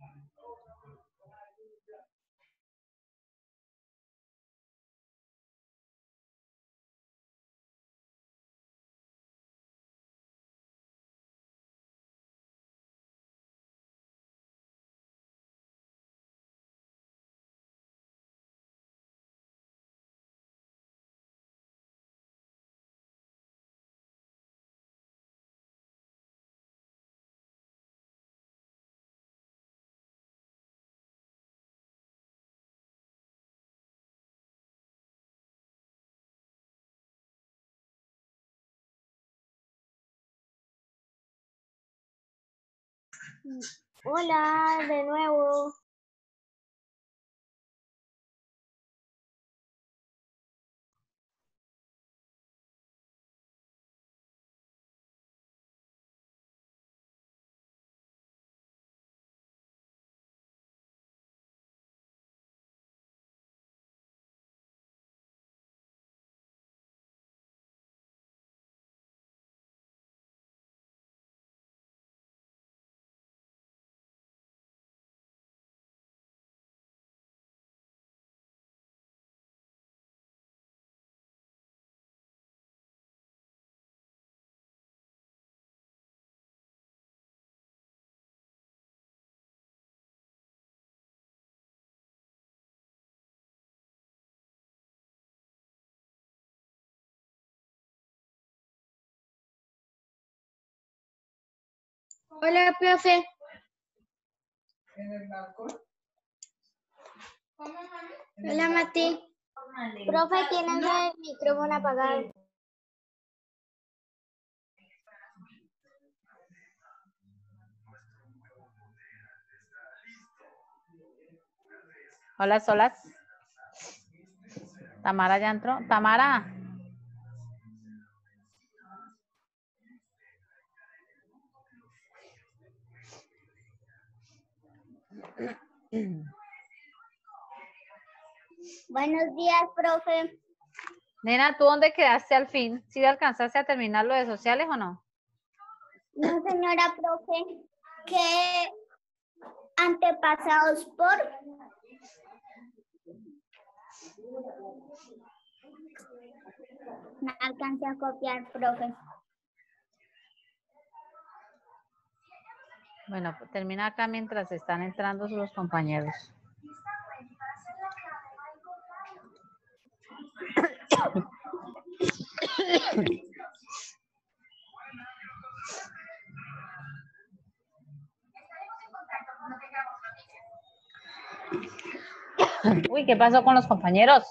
Hola, de nuevo. Hola, profe. Hola, Mati. Profe, tienen el micrófono apagado. Hola, solas. Tamara ya entró. Tamara. Buenos días, profe. Nena, ¿tú dónde quedaste al fin? ¿Sí alcanzaste a terminar lo de sociales o no? No, señora profe, que antepasados por... No alcancé a copiar, profe. Bueno, pues termina acá mientras están entrando los compañeros. Uy, ¿qué pasó con los compañeros?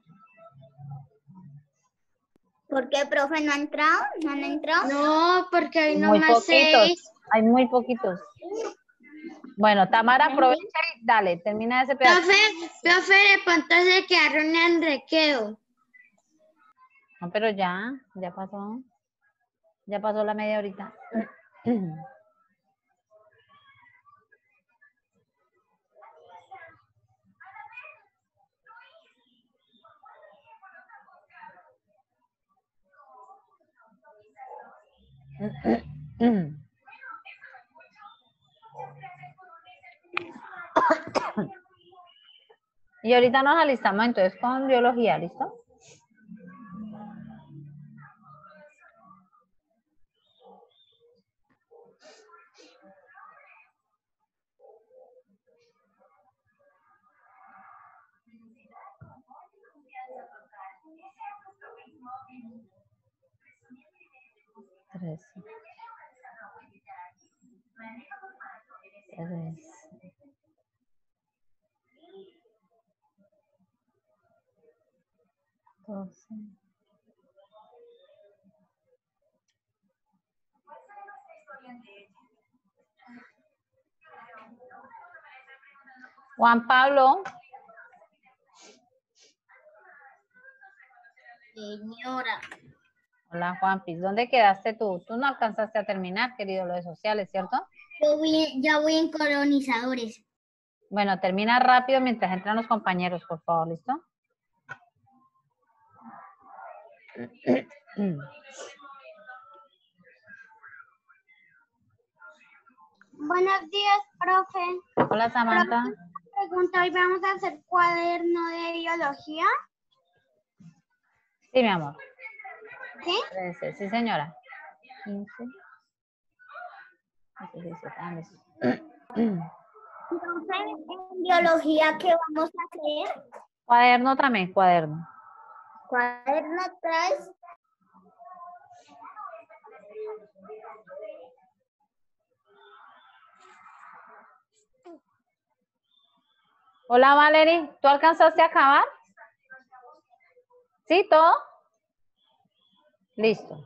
¿Por qué, profe, no ha entrado? ¿No han entrado? No, porque hay Muy poquitos. Hay muy poquitos. Bueno, Tamara, aprovecha y dale, termina ese pedazo. Profe, de pronto se quedaron en recreo. No, pero ya pasó. Ya pasó la media horita. Y ahorita nos alistamos entonces con biología, ¿listo? Tres. Doce. Juan Pablo. Señora. Hola, Juanpis. ¿Dónde quedaste tú? Tú no alcanzaste a terminar, querido, lo de sociales, ¿cierto? Ya voy en colonizadores. Bueno, termina rápido mientras entran los compañeros, por favor, ¿listo? Buenos días, profe. Hola, Samantha. Pregunta, hoy vamos a hacer cuaderno de biología. Sí, mi amor. ¿Sí? 13, sí, señora. 15. Entonces, en biología, ¿qué vamos a hacer? Cuaderno también, cuaderno. Cuaderno 3. Hola, Valerie. ¿Tú alcanzaste a acabar? ¿Sí, todo? Listo.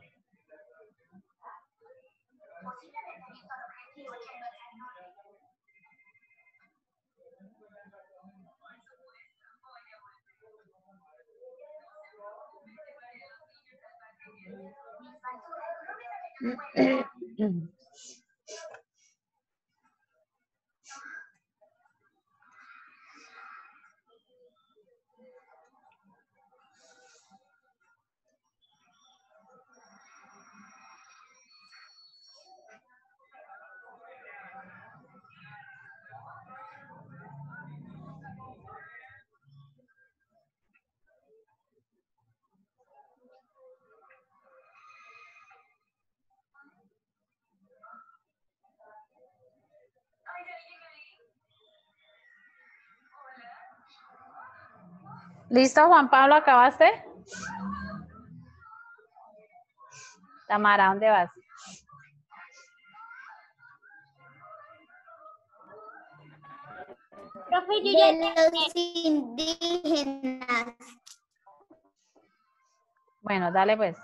¿Listo, Juan Pablo? ¿Acabaste? Tamara, ¿dónde vas? Profe, yo ya de los indígenas. Bueno, dale pues.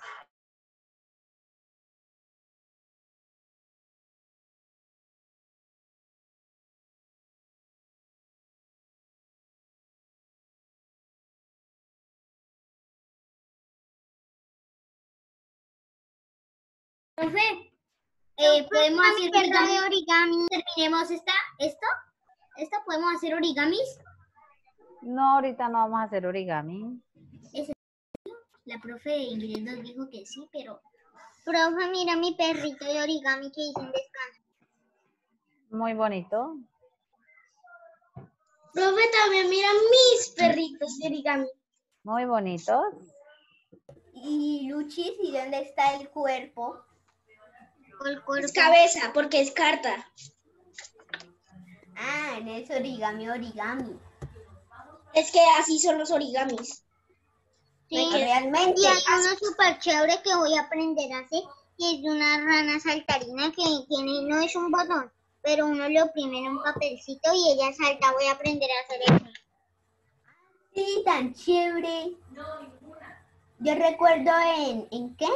Profe, podemos hacer origami. De origami. Terminemos esto, podemos hacer origamis. No, ahorita no vamos a hacer origami. La profe de inglés nos dijo que sí, pero... Profe, mira mi perrito de origami que hice en descanso. Muy bonito. Profe, también mira mis perritos de origami. Muy bonitos. Y Luchis, ¿y dónde está el cuerpo? El cuerpo. Es cabeza, porque es carta. Ah, en ese origami. Es que así son los origamis. Sí, realmente. Y hay uno súper chévere que voy a aprender a hacer, que es de una rana saltarina que tiene, no es un botón, pero uno le oprime en un papelcito y ella salta. Voy a aprender a hacer eso. Sí, tan chévere. Yo recuerdo en qué,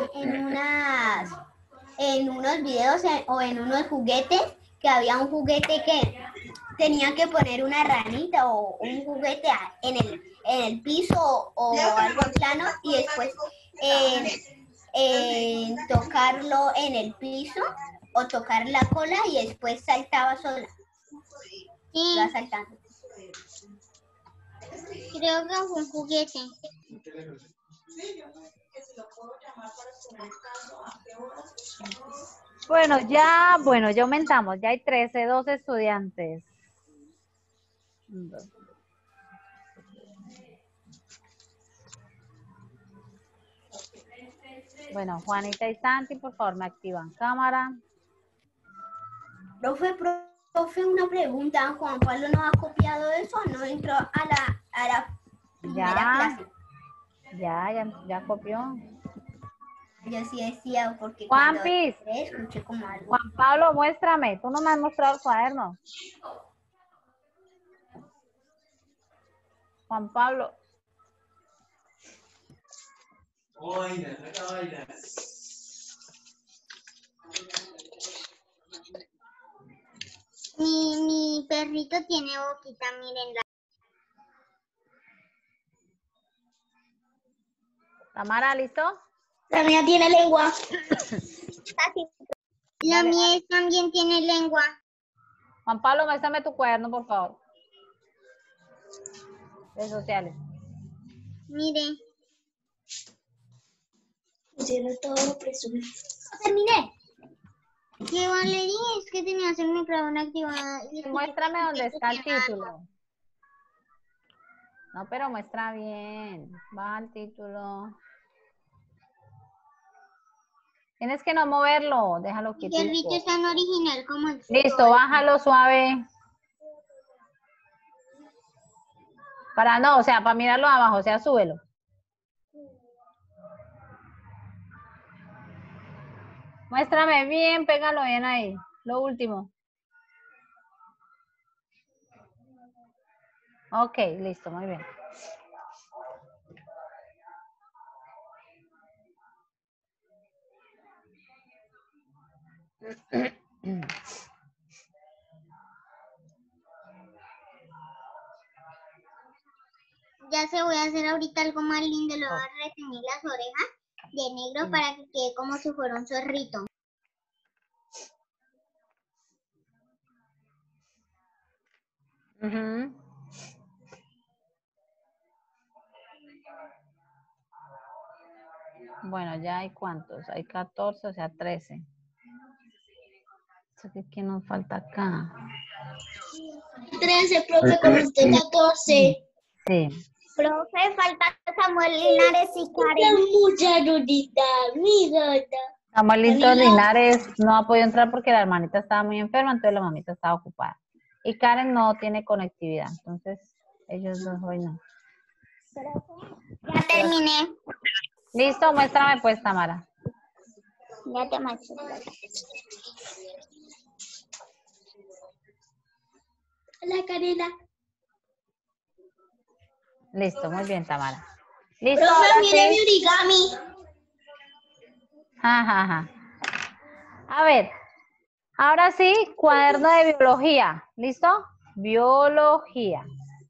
en unos videos o en unos juguetes, que había un juguete que tenía que poner una ranita o un juguete en el piso o algo plano y después tocarlo en el piso o tocar la cola y después saltaba sola. Sí. Va saltando. Creo que fue un juguete. Bueno, ya aumentamos. Ya hay 13, 12 estudiantes. Bueno, Juanita y Santi, por favor, me activan cámara. Profe, una pregunta. ¿Juan Pablo no ha copiado eso? ¿No entró a la primera clase? Ya copió. Yo sí decía, porque Juanpis, escuché como algo. Juan Pablo, muéstrame. Tú no me has mostrado el cuaderno. Juan Pablo. Mi perrito tiene boquita, miren. Tamara, ¿listo? La mía tiene lengua. La Dale, mía también tiene lengua. Juan Pablo, muéstrame tu cuaderno, por favor. De sociales. Mire. Pusieron todo presumido. Terminé. ¿Qué, Valeria? Es que tenías el micrófono activado. Muéstrame dónde está el título. No, pero muestra bien. Va al título. Tienes que no moverlo. Déjalo Y el quietico. bicho está en original como el Listo, bájalo suave. Para no, o sea, para mirarlo abajo, o sea, súbelo. Muéstrame bien, pégalo bien ahí. Lo último. Ok, listo, muy bien. Ya se voy a hacer ahorita algo más lindo. Le voy a retener las orejas de negro para que quede como si fuera un zorrito. Bueno, ya hay cuántos, hay 14, o sea, 13. ¿Qué nos falta acá? 13, profe, con usted 14. Sí. Profe, falta Samuel Linares y Karen. Mucha Nurita, mira. Samuelito Linares no ha podido entrar porque la hermanita estaba muy enferma, entonces la mamita estaba ocupada. Y Karen no tiene conectividad, entonces ellos dos hoy no. Ya terminé. Listo, muéstrame pues, Tamara. Ya te muestro. La Karina. Listo, muy bien, Tamara. Listo, Profe, ahora mire mi sí. origami. Ajá. A ver, ahora sí, cuaderno de biología. ¿Listo? Biología.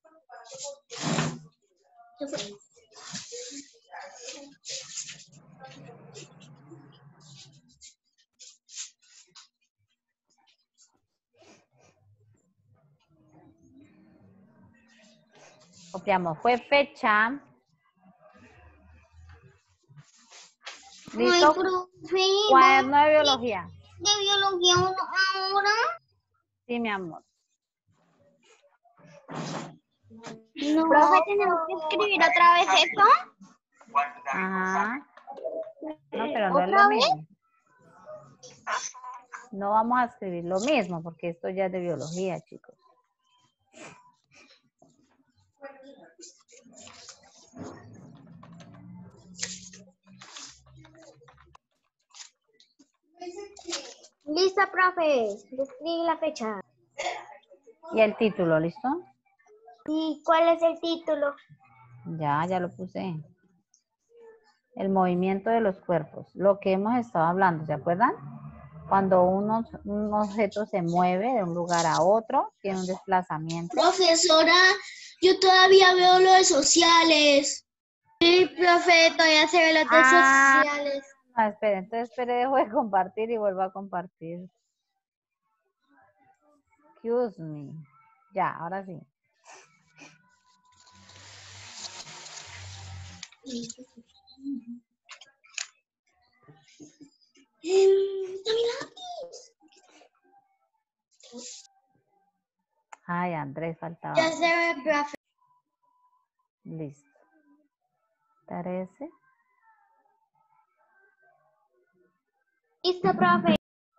Copiamos, fue fecha. ¿Listo? Ay, profe, Cuaderno de biología. ¿de biología ahora? Sí, mi amor. No. Profe, ¿tenemos que escribir otra vez esto? Ajá. No, pero no es ¿Otra lo vez? mismo. No vamos a escribir lo mismo porque esto ya es de biología, chicos. Lista, profe. Escribí la fecha. ¿Y el título, listo? ¿Y cuál es el título? Ya lo puse. El movimiento de los cuerpos. Lo que hemos estado hablando, ¿se acuerdan? Cuando un objeto se mueve de un lugar a otro, tiene un desplazamiento. Profesora, yo todavía veo lo de sociales. Sí, profe, todavía se ve lo de sociales. Espere, entonces dejo de compartir y vuelvo a compartir. Excuse me. Ya, ahora sí. Ay, Andrés, faltaba. Ya se ve, profe. Listo. 13. Listo, profe.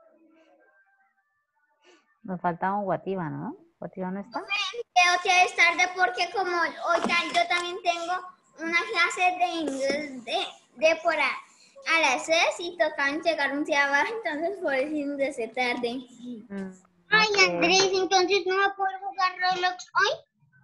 Nos faltaba un Guativa, ¿no? ¿Guativa no está? Creo que es tarde porque como hoy yo también tengo una clase de inglés de por a las 6 y tocan llegar un día abajo, entonces por eso ingresé tarde. Ay, Okay. Andrés, entonces no va a poder jugar Roblox hoy.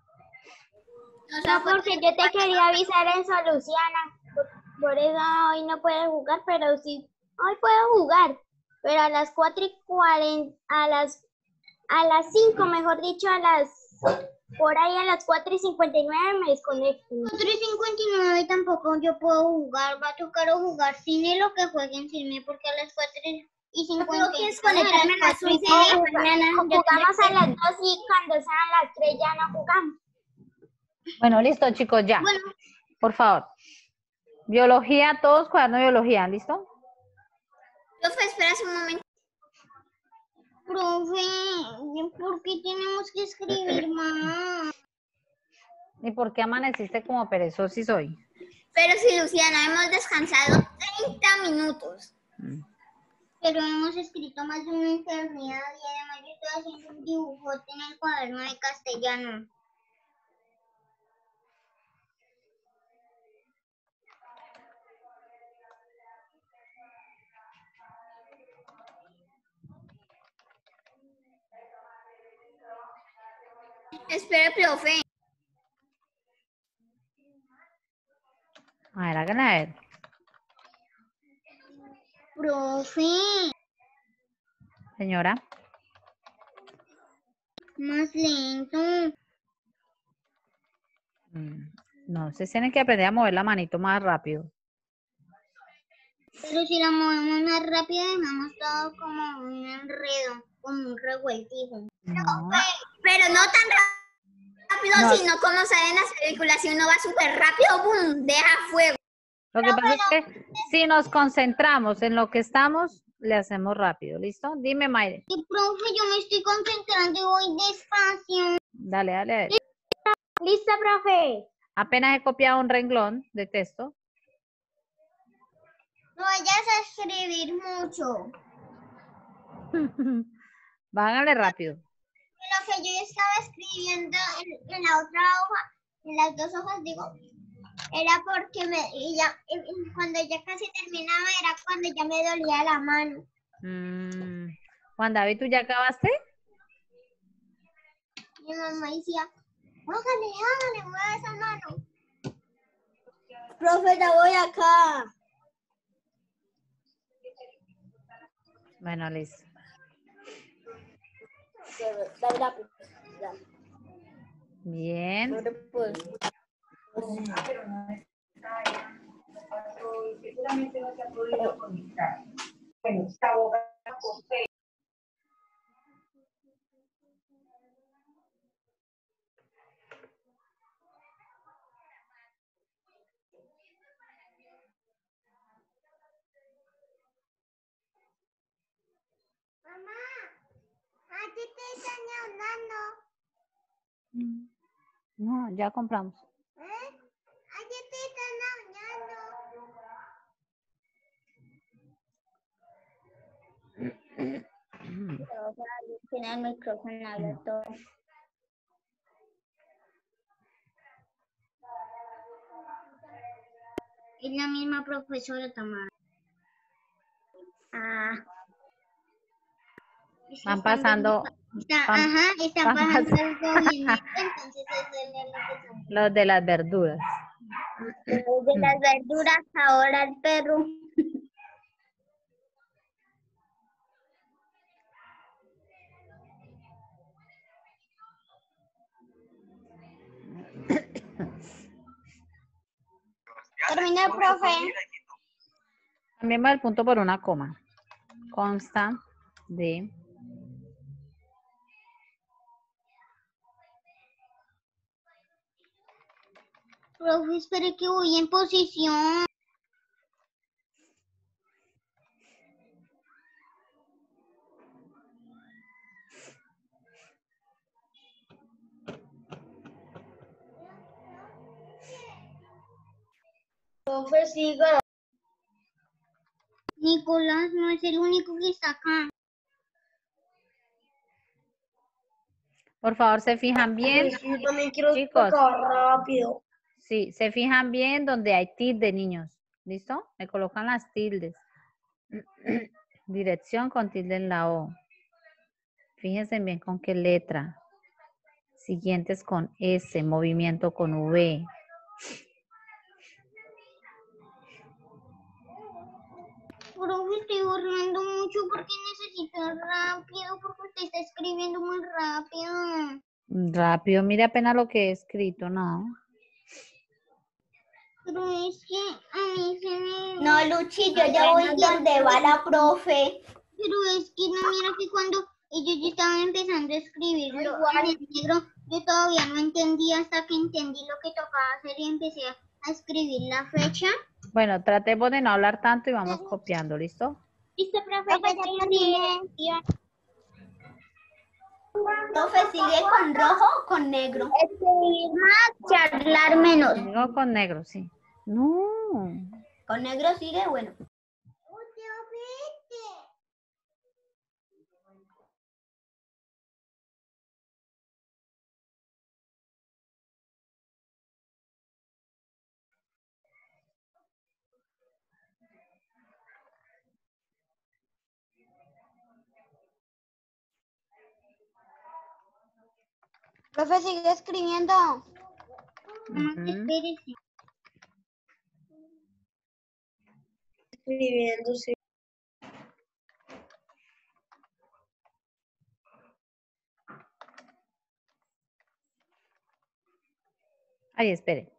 No, porque yo te quería avisar en Soluciana. Por eso hoy no puedes jugar, pero sí, hoy puedo jugar. Pero a las 4:40, a las 5, mejor dicho, por ahí a las 4:59 me desconecto. 4:59 tampoco yo puedo jugar, va a tocar jugar cine lo que jueguen cine, porque a las 4:59 tengo que desconectarme a las 4:30. Jugamos a las 2 y cuando sean las 3 ya no jugamos. Bueno, listo, chicos, ya. Bueno. Por favor. Biología, todos cuaderno de biología, ¿listo? Profe, espera un momento. Profe, ¿por qué tenemos que escribir más? ¿Y por qué amaneciste como perezosis hoy? Pero si, Luciana, hemos descansado 30 minutos. Pero hemos escrito más de una eternidad y además yo estoy haciendo un dibujote en el cuaderno de castellano. Espera, profe. A ver, háganle a ver. Profe, Señora. más lento. No, ustedes tienen que aprender a mover la manito más rápido. Pero si la movemos más rápido dejamos todo como un enredo, como un revueltijo. No. Pero no tan rápido, No. sino como salen las películas. Si uno va súper rápido, ¡boom! Deja fuego. Lo que pasa es que si nos concentramos en lo que estamos, le hacemos rápido. ¿Listo? Dime, Mayre. Sí, profe, yo me estoy concentrando y voy despacio. Dale, dale. A ver. ¿Lista, profe? Apenas he copiado un renglón de texto. No vayas a escribir mucho. Háganle rápido. Lo que yo estaba escribiendo en la otra hoja, en las dos hojas, digo, era porque cuando ya casi terminaba, era cuando ya me dolía la mano. Juan David, ¿tú ya acabaste? Mi mamá decía, hágale, mueva esa mano. Profe, ya voy acá. Bueno, listo. Bien. Seguramente no se ha podido conectar. Bueno, está abogada por fe. Mamá, ¿a ti te están hablando? No, ya compramos. ¿A ti te están hablando? Tiene el micrófono abierto. Es la misma profesora, Tamara. Van pasando. Están pasando el movimiento, entonces es Los de las verduras. de las verduras, ahora el perro. Terminé, profe. También va el punto por una coma. Consta de... Profe, espere que voy en posición. Profe, siga. Nicolás no es el único que está acá. Por favor, se fijan bien. Yo también quiero Chicos. rápido. Sí, se fijan bien donde hay tilde, niños. ¿Listo? Me colocan las tildes. Dirección con tilde en la O. Fíjense bien con qué letra. Siguientes con S, movimiento con V. Profe, estoy borrando mucho porque necesito rápido, porque usted está escribiendo muy rápido. Rápido, mire apenas lo que he escrito, ¿no? Pero es que a mí se me... No, Luchi, yo ya voy donde va la profe. Pero es que no, mira que cuando ellos ya estaban empezando a escribirlo en el negro, yo todavía no entendía hasta que entendí lo que tocaba hacer y empecé a escribir la fecha. Bueno, tratemos de no hablar tanto y vamos copiando, ¿listo? ¿Listo, profe? Ya terminé. Profe, ¿sigue con rojo o con negro? Escribir más, charlar menos. Digo con negro, sí. No. Con negro sigue, bueno. Profe, sigue escribiendo. Ujú. Escribiendo, sí. Ay, espere.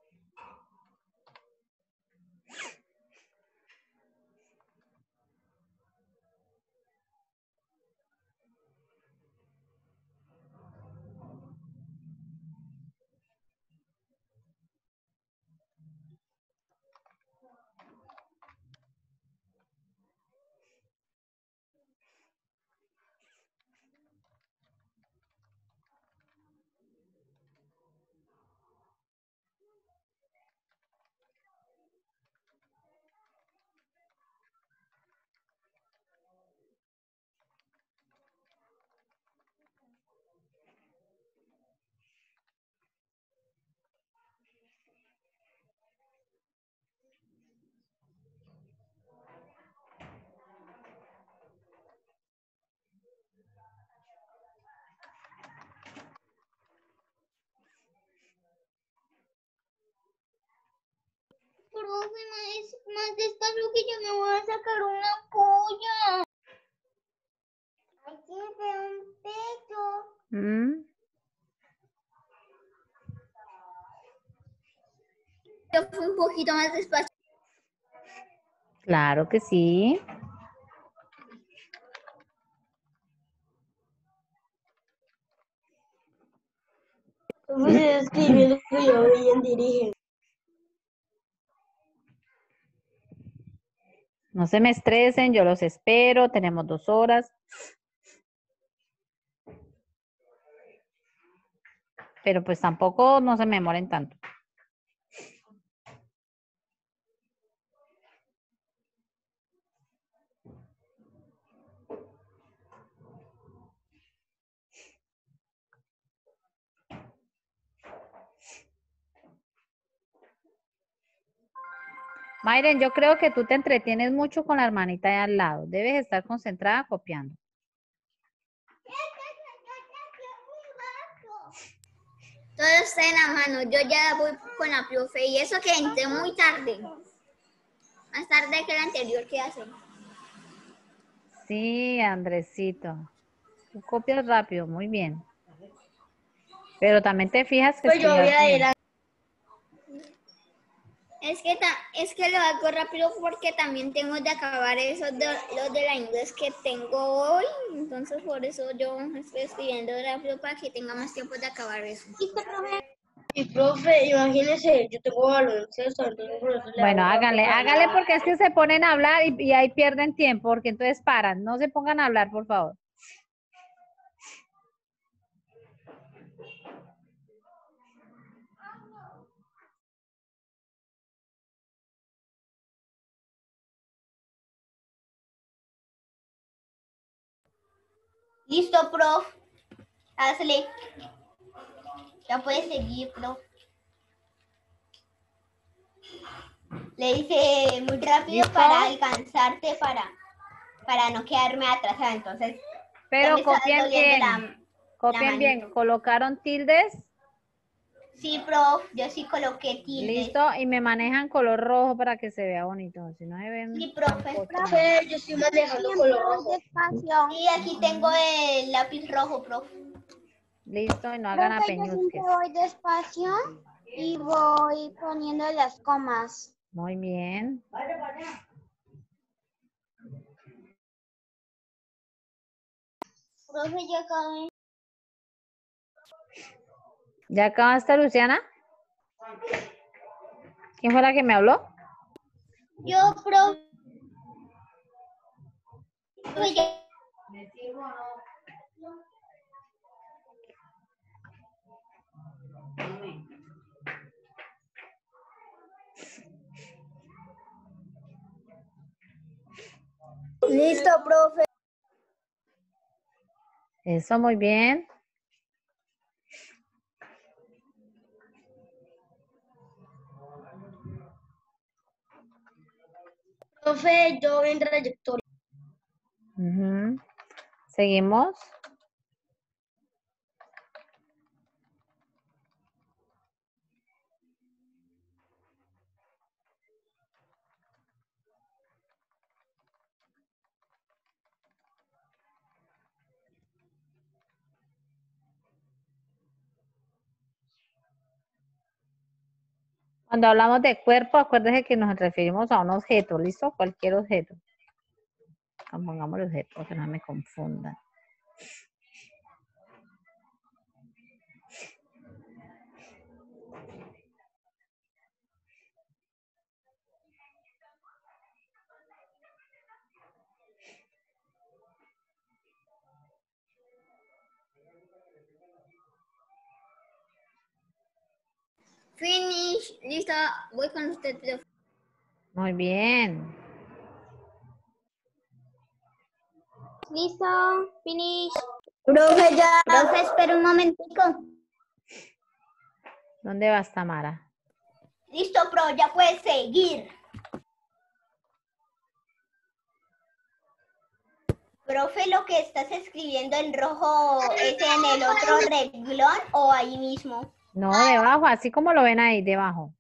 Profe, más despacio que yo me voy a sacar una polla. Aquí veo un pecho. ¿Mm? Yo fui un poquito más despacio. Claro que sí. Profe, escribiendo que yo bien dirige. No se me estresen, yo los espero. Tenemos 2 horas. Pero pues tampoco no se me demoren tanto. Mayren, yo creo que tú te entretienes mucho con la hermanita de al lado. Debes estar concentrada copiando. Todo está en la mano. Yo ya voy con la profe. Y eso que entré muy tarde. Más tarde que el anterior que hacen. Sí, Andresito. Tú copias rápido, muy bien. Pero también te fijas que Pues yo voy escribas bien. adelante. Es que lo hago rápido porque también tengo de acabar eso lo de la inglés que tengo hoy. Entonces por eso yo estoy escribiendo rápido para que tenga más tiempo de acabar eso. Y profe, imagínese, yo tengo baloncesto, entonces por eso le Bueno, hago háganle, rápido. háganle porque es que se ponen a hablar y ahí pierden tiempo, porque entonces paran. No se pongan a hablar, por favor. Listo, prof. Hazle. Ya puedes seguir, prof. Le hice muy rápido ¿Listo? para alcanzarte, para no quedarme atrasada. Entonces, ya Pero me está copien doliendo bien. la Copien bien. manito. ¿Colocaron tildes? Sí, prof, yo sí coloqué tildes. Listo. Y me manejan color rojo para que se vea bonito. Si no se ven Sí, tan profe. cochinos. Yo estoy manejando color rojo. Sí, aquí tengo el lápiz rojo, prof. Listo. Y no hagan Profe, yo siempre apeñusques. voy despacio y voy poniendo las comas. Muy bien. Profe, yo acabé. ¿Ya acabaste, Luciana? ¿Quién fue la que me habló? Yo, profe, Listo, profe. Eso, muy bien. Profe, yo en trayectoria. Ujú. Seguimos. Cuando hablamos de cuerpo, acuérdese que nos referimos a un objeto, ¿listo? Cualquier objeto. Pongamos el objeto, para que no me confundan. Finish. Listo. Voy con usted, profe. Muy bien. Listo, finish. Profe, ya. Profe, espera un momentico. ¿Dónde vas, Tamara? Listo, pro, ya puedes seguir. Profe, lo que estás escribiendo en rojo es en el otro renglón o ahí mismo. No, debajo, así como lo ven ahí, debajo.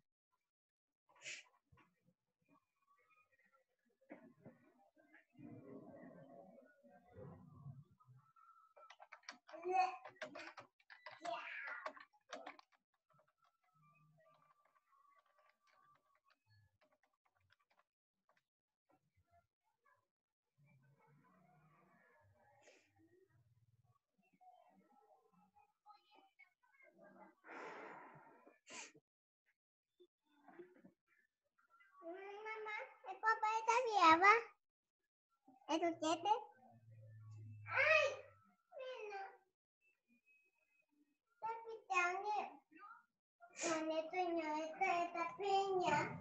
Mamá, ¿el papá está viva? ¿Es usted? ¡Ay! Mira. Capitán, ¿dónde tuñó esta piña?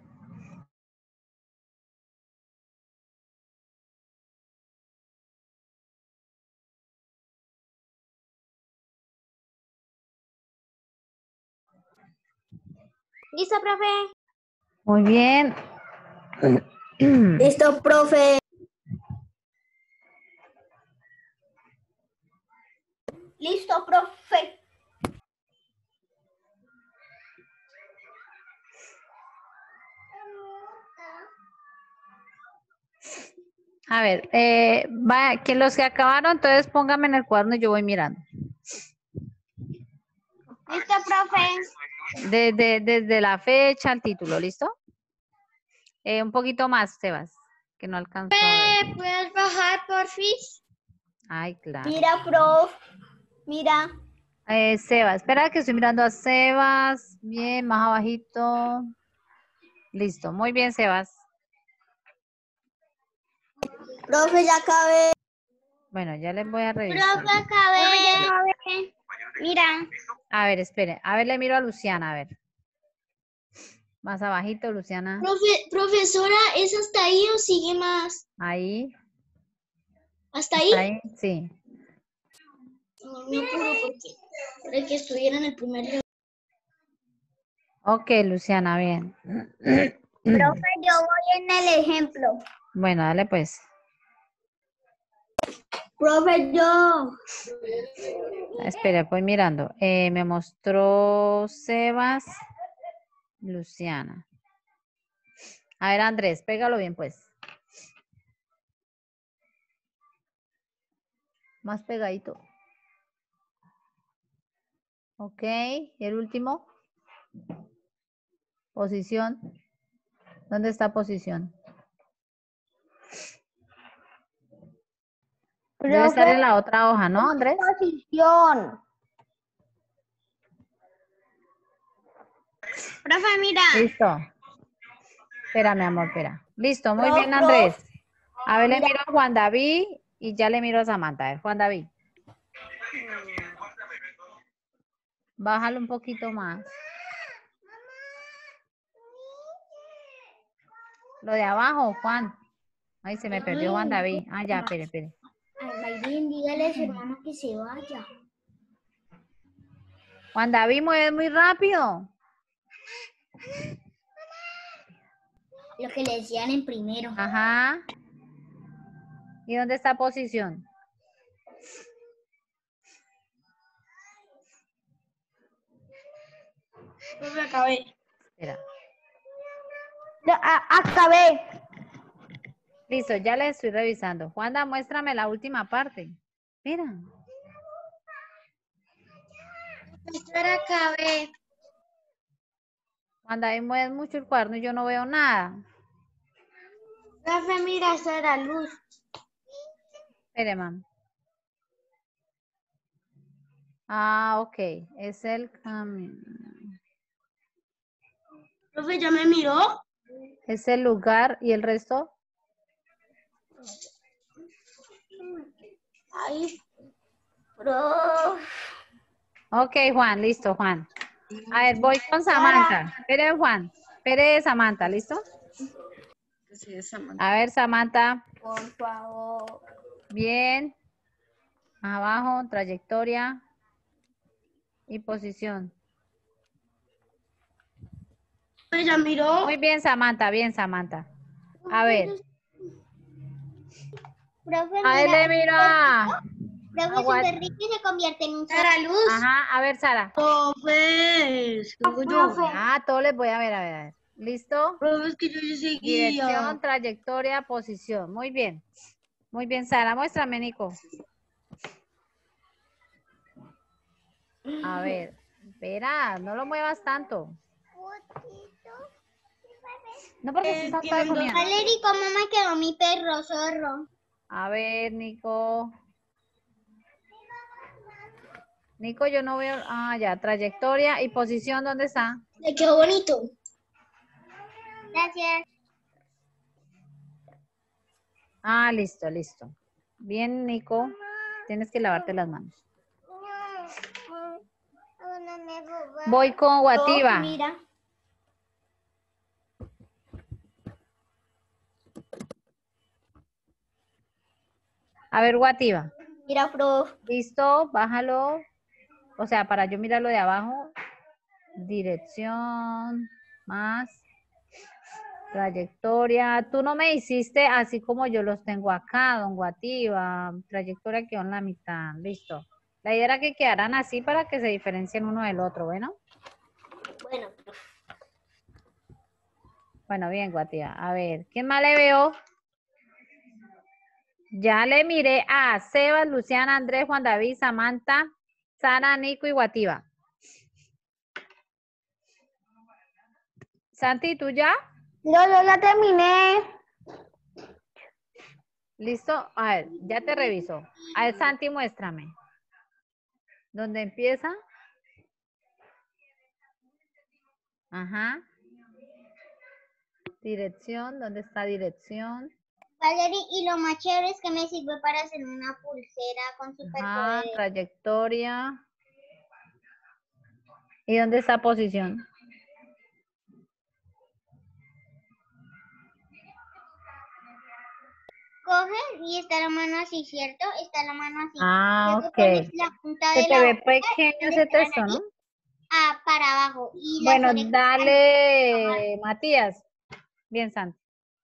¿Listo, profe? Muy bien. Listo, profe. Listo, profe. A ver, que los que acabaron, entonces póngame en el cuaderno y yo voy mirando. ¿Listo, profe? Desde la fecha al título, ¿listo? Un poquito más, Sebas, que no alcanzó a ver. ¿Puedes bajar, porfis? Ay, claro. Mira, prof. Mira. Sebas, espera que estoy mirando a Sebas. Bien, más abajito. Listo, muy bien, Sebas. Profe, ya acabé. Bueno, ya les voy a revisar. Profe, acabé. Mira. A ver, espere. A ver, le miro a Luciana, a ver. Más abajito, Luciana. Profesora, ¿es hasta ahí o sigue más? Ahí. ¿Hasta ahí? Ahí, sí. No me apuro porque para que estuviera en el primer. Ok, Luciana, bien. Profe, yo voy en el ejemplo. Bueno, dale pues. Profe, yo. Espera, voy mirando. Me mostró Sebas, Luciana. A ver, Andrés, pégalo bien, pues. Más pegadito. Ok, ¿y el último? Posición. ¿Dónde está posición? Debe estar en la otra hoja, ¿no, Andrés? Posición. Profe, mira. Listo. Espera, mi amor, espera. Listo, muy Prof, bien, Andrés. A ver, le miro a Juan David y ya le miro a Samantha. A ver, Juan David. Bájalo un poquito más. Lo de abajo, Juan. Ay, se me perdió Juan David. Ah, ya, espere. Ay, Mayrin, dígale a su hermano que se vaya. Juan David, mueve muy rápido. Lo que le decían en primero. Ajá. ¿Y dónde está posición? Profe, acabé. Espera. Acabé. Listo, ya le estoy revisando. Juanda, muéstrame la última parte. Mira. Profesora, acabé. Juan David, mueves mucho el cuaderno y yo no veo nada. Profe, mira, esa era luz. Espere, mam. Ah, ok. Es el camino. Profe, ¿ya me miró? Es el lugar y el resto. Ay, profe. Ok, Juan, listo, Juan. A ver, voy con Samantha. Espere, Juan. Espere, Samantha, ¿listo? Sí, es Samantha. A ver, Samantha. Por favor. Bien. Abajo, trayectoria y posición. ¿Ya miró? Muy bien, Samantha, bien, Samantha. A ver. Profe, A él le mira. Profe, Agua- Super Ricky se convierte en un Sara Luz. Ajá, a ver, Sara. Profe, Ah, todos les voy a ver, a ver. ¿Listo? profe, es que yo ya seguía. Dirección, trayectoria, posición. Muy bien. Muy bien, Sara. Muéstrame, Nico. A ver. Espera, no lo muevas tanto. No, porque se está comiendo. Valery, ¿cómo me quedó mi perro zorro? A ver, Nico. Nico, yo no veo. Ah, ya. Trayectoria y posición, ¿dónde está? Le quedó bonito. Gracias. Ah, listo, listo. Bien, Nico. Tienes que lavarte las manos. Voy con Guativa. Mira. A ver, Guativa. Mira, profe. Listo, bájalo. O sea, para yo mirarlo de abajo. Dirección, más. Trayectoria. Tú no me hiciste así como yo los tengo acá, don Guativa. Trayectoria quedó en la mitad. Listo. La idea era que quedaran así para que se diferencien uno del otro, ¿bueno? Bueno, Bueno, bien, Guativa. A ver, ¿quién más le veo? Ya le miré a Sebas, Luciana, Andrés, Juan David, Samantha, Sara, Nico y Guativa. Santi, ¿tú ya? yo ya terminé. ¿Listo? A ver, ya te reviso. A ver, Santi, muéstrame. ¿Dónde empieza? Ajá. Dirección, ¿dónde está dirección? Valery, y lo más chévere es que me sirve para hacer una pulsera con Ajá, superpoderes. trayectoria. ¿Y dónde está posición? Coge y está la mano así, ¿cierto? Está la mano así. Ah, Luego ok. pones la punta Se de te la ve boca pequeño donde ese está la texto, ¿no? nariz, para abajo. Y Bueno, las orejas dale, Matías. Bien, Santi.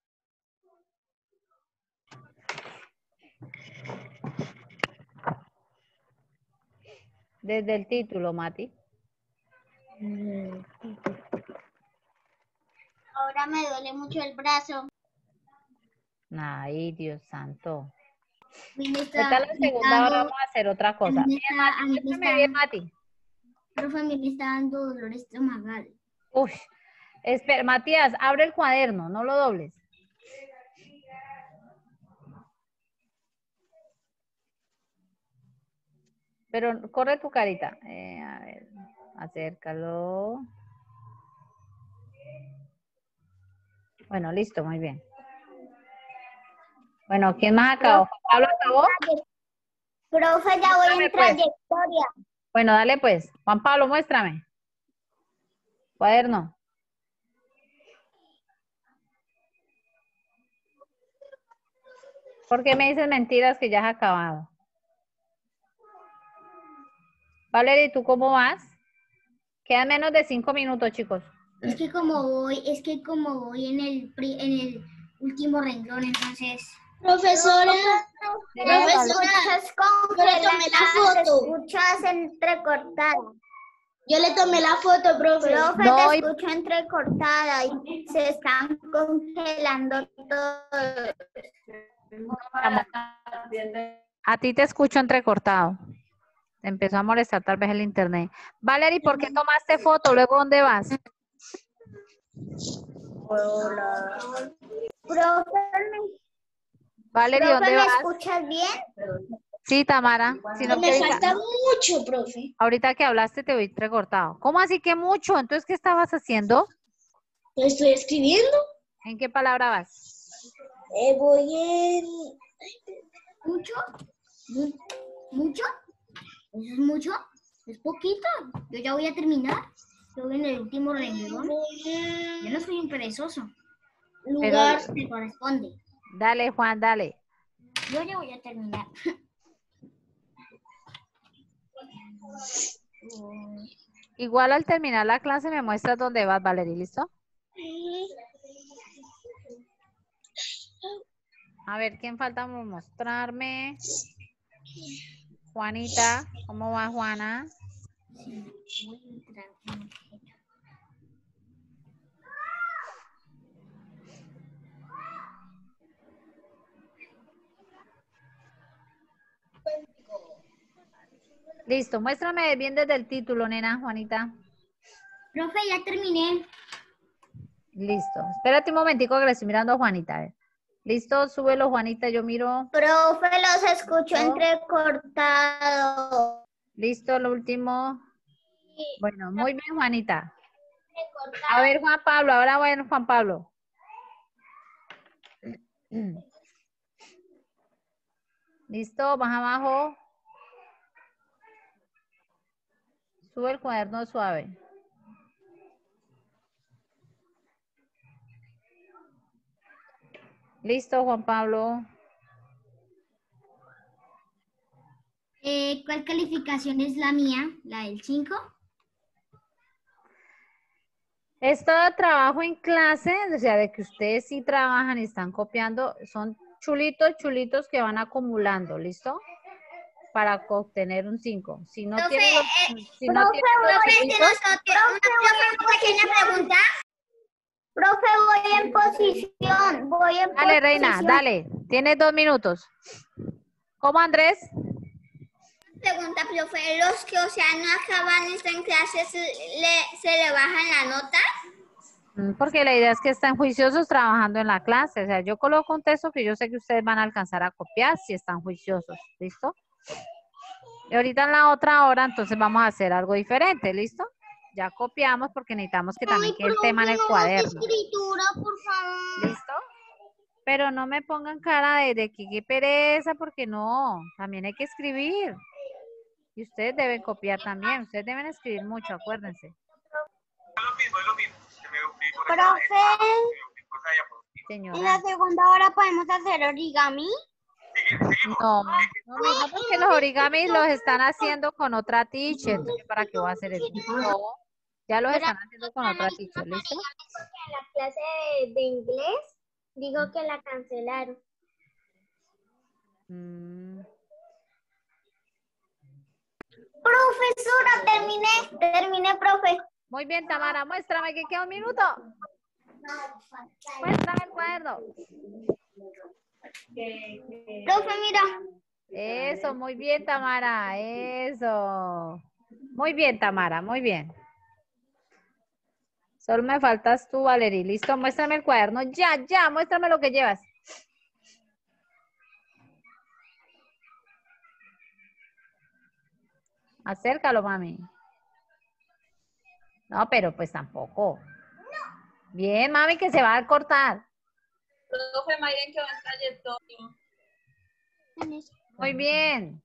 Desde el título, Mati. Ahora me duele mucho el brazo. Ay, Dios santo. Me Ahorita la segunda hora vamos a hacer otra cosa. Bien, Mati, muéstrame bien, Mati. Profe, a mí me está dando dolor estomacal. Uy, espera, Matías, abre el cuaderno, no lo dobles. Pero corre tu carita. A ver, acércalo. Bueno, listo, muy bien. Bueno, ¿quién más acabó? ¿Pablo acabó? Profe, ya voy Muéstrame, en pues. trayectoria. Bueno, dale pues. Juan Pablo, muéstrame. Cuaderno. ¿Por qué me dices mentiras que ya has acabado? Valeria, ¿tú cómo vas? Quedan menos de 5 minutos, chicos. Es que como voy en el último renglón, entonces. Profesora, Escuchas congeladas, escuchas entrecortadas. yo le tomé la foto, profe. Profe, No, te escucho entrecortada y se están congelando todos. A ti te escucho entrecortado. Te empezó a molestar tal vez el internet. Valerie, ¿por qué tomaste foto? ¿Luego dónde vas? Profe, Valerie, ¿dónde ¿me vas? escuchas bien? Sí, Tamara. Sino que ahorita, mucho, profe. ahorita que hablaste te oí entrecortado. ¿Cómo así que mucho? Entonces, ¿qué estabas haciendo? Lo estoy escribiendo. ¿En qué palabra vas? Voy en... ¿Mucho? ¿Mucho? ¿Eso es mucho? ¿Es poquito? Yo ya voy a terminar. Estoy en el último renglón. Yo no soy un perezoso. Lugar. Me corresponde. Dale, Juan, dale. Yo ya voy a terminar. Igual al terminar la clase me muestras dónde vas, Valerie, ¿listo? A ver, ¿quién falta por mostrarme? Juanita, ¿cómo va, Juana? Voy a entrar en el objeto. Listo, muéstrame bien desde el título, nena, Juanita. Profe, ya terminé. Listo. Espérate un momentico que le estoy mirando a Juanita. A ver. Listo, súbelo, Juanita, yo miro. Profe, los escucho ¿No? entrecortados. Listo, lo último. Bueno, muy bien, Juanita. A ver, Juan Pablo, ahora bueno, Juan Pablo. Listo, más abajo. Sube el cuaderno suave. Listo, Juan Pablo. ¿Cuál calificación es la mía? ¿La del 5? Es todo trabajo en clase, o sea, de que ustedes sí trabajan y están copiando, son chulitos, chulitos que van acumulando, ¿listo? Para obtener un 5. Si no Profe, tienen los, si no profe, tienen los profe, chulitos, una pequeña pregunta. Profe, voy en posición. dale, Reina, dale. Tienes 2 minutos. ¿Cómo, Andrés? Pregunta, profe, los que, o sea, no acaban esta en clase, ¿se le bajan la nota? Porque la idea es que están juiciosos trabajando en la clase. O sea, yo coloco un texto que yo sé que ustedes van a alcanzar a copiar si están juiciosos. ¿Listo? Y ahorita en la otra hora, entonces vamos a hacer algo diferente. ¿Listo? Ya copiamos porque necesitamos que también quede el tema en el cuaderno. Escritura, por favor. ¿Listo? Pero no me pongan cara de que qué pereza, porque no. También hay que escribir. Y ustedes deben copiar también. Ustedes deben escribir mucho, acuérdense. Es lo mismo. Profe, Señora. en la segunda hora podemos hacer origami. No, porque los origamis los están haciendo con otra teacher. Entonces, ¿para qué voy a hacer eso? No, ya los están haciendo con otra teacher, ¿listo? En la clase de inglés, digo que la cancelaron. Profesora, terminé, profe. Muy bien, Tamara, muéstrame que queda un minuto. Muéstrame el cuaderno. Profe, mira. Eso, muy bien, Tamara, eso. Muy bien, Tamara, muy bien. Solo me faltas tú, Valerie. Listo, muéstrame el cuaderno. Ya, muéstrame lo que llevas. Acércalo, mami. No, pero pues tampoco. Bien, mami, que se va a cortar. Profe, Mayren quedó en trayectoria. Muy bien.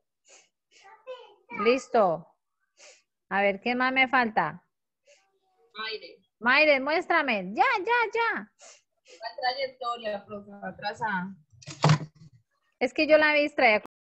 Listo. A ver, ¿qué más me falta? Mayren, muéstrame. Ya. La trayectoria, profe, atrasada. Es que yo la distraía